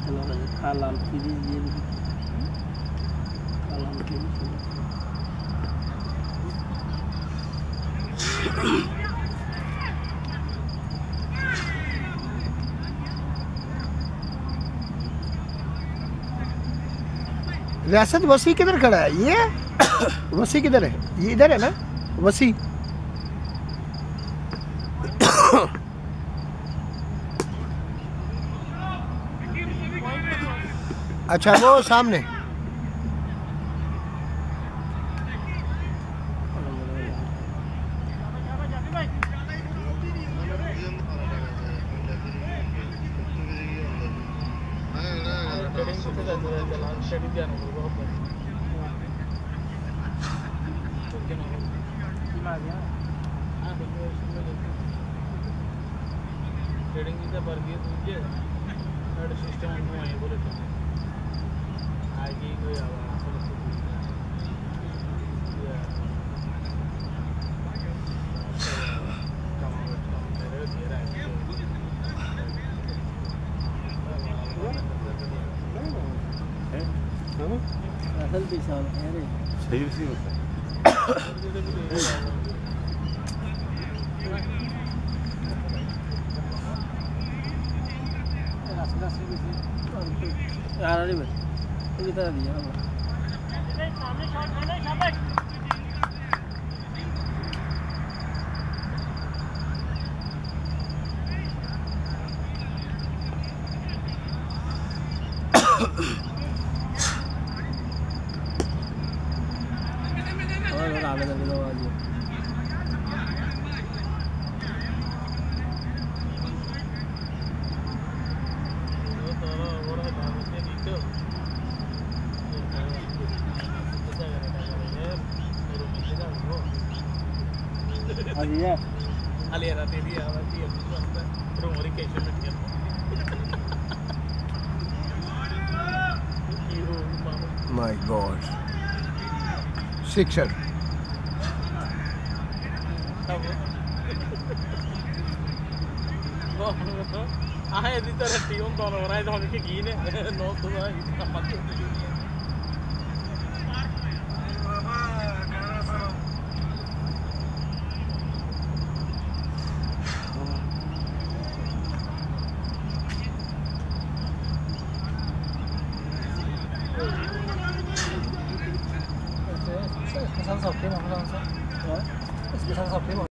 Alam TV ये alam TV रियासत वसी किधर खड़ा है ये? वसी किधर है? ये इधर है ना वसी? अच्छा वो सामने ट्रेडिंग की पर गई तुझे थर्ड सिस्टम में है बोले तो आगे कोई आवाज असल पैसा है रे सही उसी होता है यार अरे भाई ये तरह दिया सामने शॉट है ना शाबाश और आगे कर दो आज Alia. Alia era teria, ela tinha rumori que chama de My God. Sixer. Ah, é de tarativo, um dono, vai dar um que né? Não, tu vai, tá matando. Es que son primo,